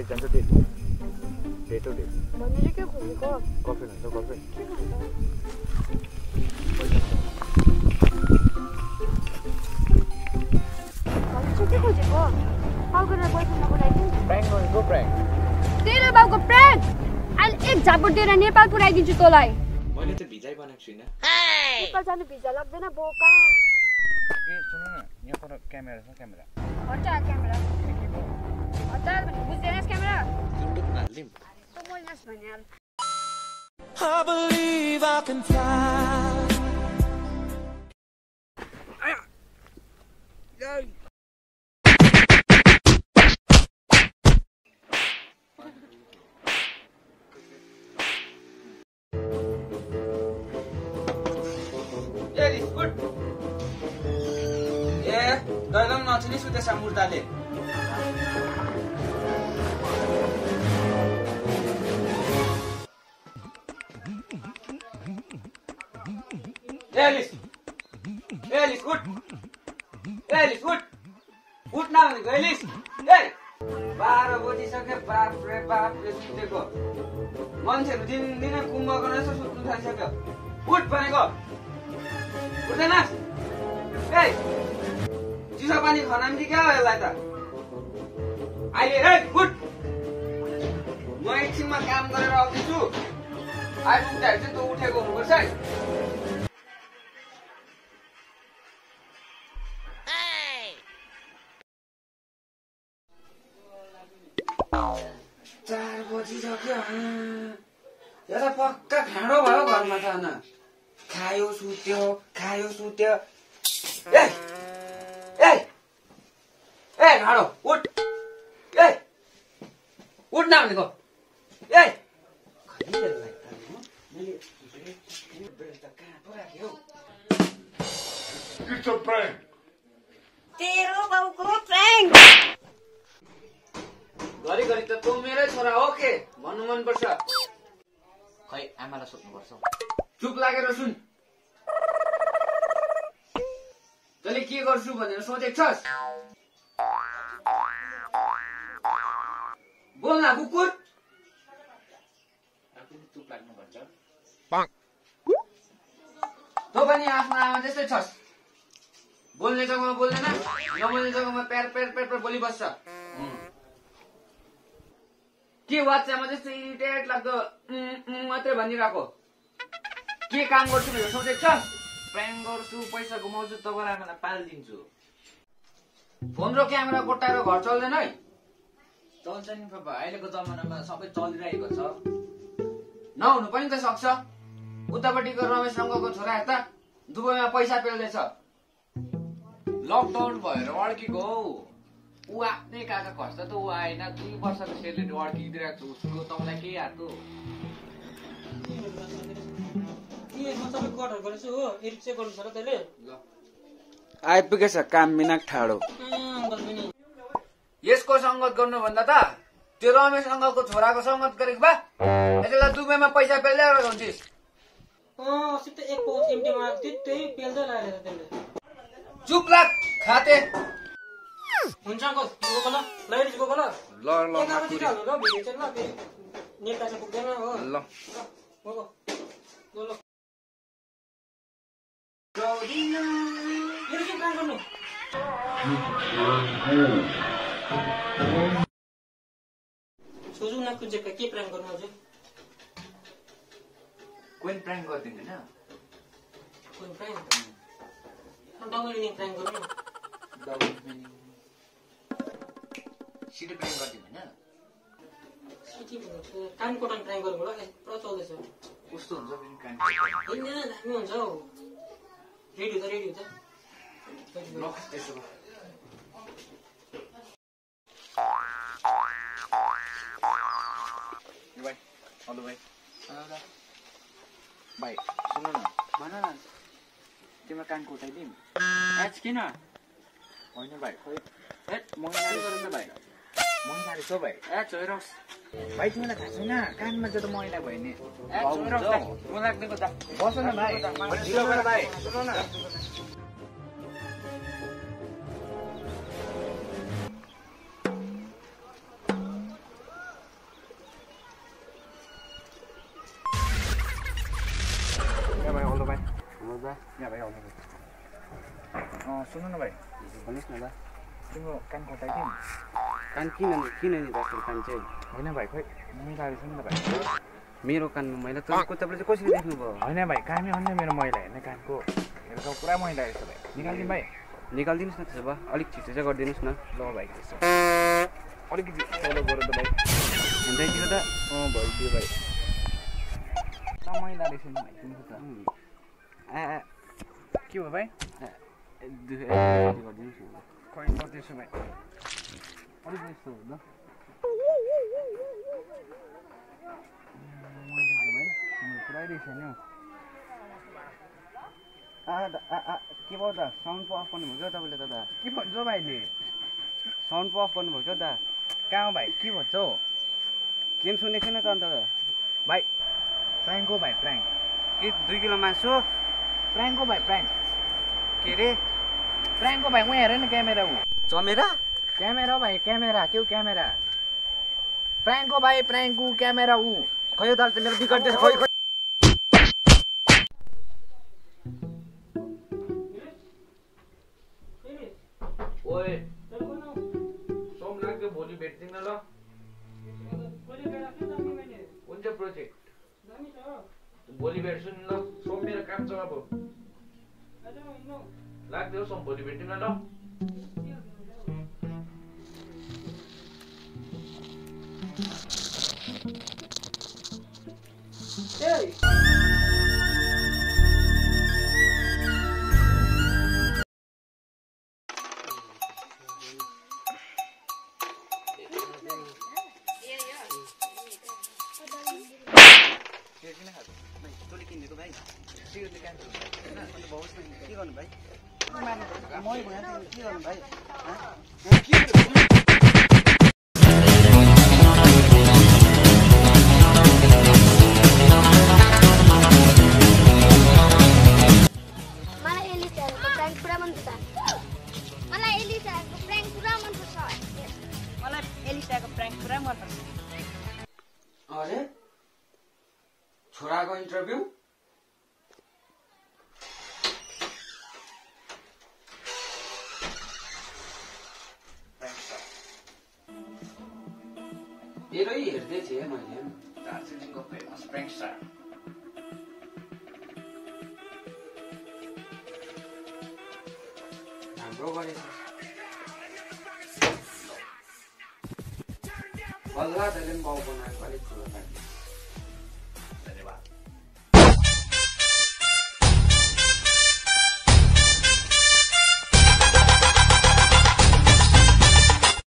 जान्छ date date हो date भन्ने के खोजेको गर्लफ्रेन्ड हुन्छ गर्लफ्रेन्ड के भन्छ के खोजेको कल गरेर पैसा नपठाइदिनु प्राङ्क गरेको प्राङ्क तेरो बाउको प्राङ्क अहिले एक झापट दिएर नेपाल पुऱ्याइदिन्छु तँलाई मैले त भिजै बनाएको छुइनँ नेपाल जानु भिजा लाग्दैन बोका ए सुन न यहाँ पर क्यामेरा छ क्यामेरा हटा क्यामेरा हटा भने बुझ्दैनस् क्यामेरा युट्युबमा हाल्दिम त बोल्नस् भने हाल I believe I can fly. दैलम नचिनी सुतेछ मुर्दाले एलिस एलिस उठ एलिस उठ उठ न भनेको एलिस ए 12 बजिसक्यो बाप रे सुतेको मान्छेहरु दिनदिनै कुम्भकर्ण जस्तो सुत्नु थालिसक्यो उठ भनेको उठ्दैनस् ए चिसो पानी खनाम कि क्या हो यसलाई त अहिले रे उठ म एकछिनमा काम गरेर आउँदैछु आइपुग्दाखेरि चाहिँ तँ उठेको हुनुपर्छ है 4 बजिसक्यो यो त पक्का खाँडो भयो घरमा त न खायो सुत्यो ए ए ए घाडो उठ ए उठ न भनेको ए तेरो बाउको प्राङ्क घरिघरि त तँ मेरै छोरा हो के भन्नु मन पर्छ खै आमालाई सोध्नुपर्छ चुप लागेर सुन तैँले के गर्छु भनेर सोचेको छस् बोल न कुकुर चुप लाग्नु भन्छ तँ पनि आफ्नो आमा जस्तै छस् बोल्ने जग्गामा बोल्दैन नबोल्ने जग्गामा प्यार बोलिबस्छ के वाच्चामा जस्तो इरिटेट लाग्दो मात्रै भनिरहेको के काम गर्छु भनेर सोचेको छस् प्राङ्क गर्छु पैसा घुमाउँछु तपाईँलाई आमालाई पालिदिन्छु फोन र क्यामेरा कोट्टाएर घर चल्दैन है चल्छ नि बाबा अहिलेको जमानामा सबै चलिरहेको छ नहुनु पनि त सक्छ उतापट्टिको रमेश रङ्गको छोरा हेर्दा दुबईमा पैसा पेल्दैछ लकडाउन भएर अड्केको हौ ऊ आफ्नै काका खस्दा त ऊ आएन 2 वर्षको सेलेरी अड्किदिरहेको छु उसको तपाईँलाई केही हातो आइपुगेछ काम मिनाक ठाडो यसको संगत गर्नुभन्दा त त्यो रमेश अङ्कलको छोराको संगत गरेको भए यसलाई दुबईमा पैसा पेल्दै हुन्थिस् चुप लाग खाते हुन्छ अङ्कल गएको ल लैरिज गएको ल ल भिडियो चाहिँ ल फेरि नेट चाहिँ पुग्दैन हो ल सोझो न कुजेका के प्राङ्क गर्नु हजुर कोइन प्राङ्क गर्दिन हैन कोइन प्राङ्क डबल मिनिङ प्राङ्क गर्नु डबल मिनिङ सिधै प्राङ्क गर्दिन हैन सिटी भन्छ कान कोटन प्राङ्क गर्नु होला पुरा चल्दैछ कस्तो हुन्छ फेरि कान हैन दामी हुन्छ हौ रेडी हुन्छ ल त्यसो भाइ हेलो भाइ भाइ सुन न भन न तिम्रो कानको उठाइदिउँ एच किन होइन भाइ खोइ ए महिनाले गरेर भाइ महिनाले छ भाइ ए छोइरक्स भाइ तिमीलाई थाहा छैन कानमा चाहिँ त मैला भयो नि ए छोइरक्स लाग्नेको त बस न भाइ ढिलो गर भाइ सुन न दा यहाँ भाइ आउनु सुन्नु न भाइ भन्नुहोस् न ल तिम्रो कान कटाइदिउँ कान किन नि राखेको कान चाहिँ होइन भाइ खोइ मैला रहेछ नि त भाइ मेरो कानमा मैला तपाईँले चाहिँ कसरी देख्नुभयो होइन भाइ कामै अन्य मेरो मैला हेर्ने कानको मेरो त पुरा मैला रहेछ भाइ निकालिदिउँ भाइ निकालिदिनुहोस् न त्यसो भए अलिक छिटो चाहिँ गरिदिनुहोस् न ल भाइ त्यसो अलिकति फलो गर त भाइ हुँदैतिर त भइदियो भाइ मैला रहेछ नि भाइ तिम्रो त के भयो भाइ गरिदिनुहोस् न खोइ त्यसो भाइ अलिक यस्तो हो ल पुरै रहेछ नि के भयो त साउन्ड पो अफ गर्नुभयो क्या तपाईँले दादा के भन्छ भाइले साउन्ड पो अफ गर्नुभयो क्या दा कहाँ हो भाइ के भन्छ हौ केही सुनेको छैन त अन्त भाइ प्राङ्क हो भाइ प्राङ्क के 2 किलो मासु प्राङ्क हो भाइ प्राङ्क के रे प्राङ्क हो भाइ उहाँ हेर न क्यामेरा ऊ चमेरा क्यामेरा हो भाइ क्यामेरा के हो क्यामेरा प्राङ्क हो भाइ प्राङ्क ऊ क्यामेरा ऊ खै दाल त मेरो बिगड्दैछ खै ओए सोम लाग्यो भोलि भेट्दिन ल हुन्छ प्रोजेक्ट भोलि भेट्छु नि ल सोम मेरो काम छ अब लाग्यो सोम भोलि भेट्दिन ल के गर्नु भाइ मलाई एलिसहरूको प्राङ्क पुरा मनपर्छ मलाई एलिसहरूको प्राङ्क पुरा मनपर्छ मलाई एलिसाको प्राङ्क पुरा मनपर्छ अरे छोराको इन्टरभ्यू तेरै हेर्दै थिएँ मैले दार्जिलिङको फेमस prankster हाम्रो गरेछ बल्ल त्यसले पनि बाउ बनाएको अलिक ठुलो लाग्यो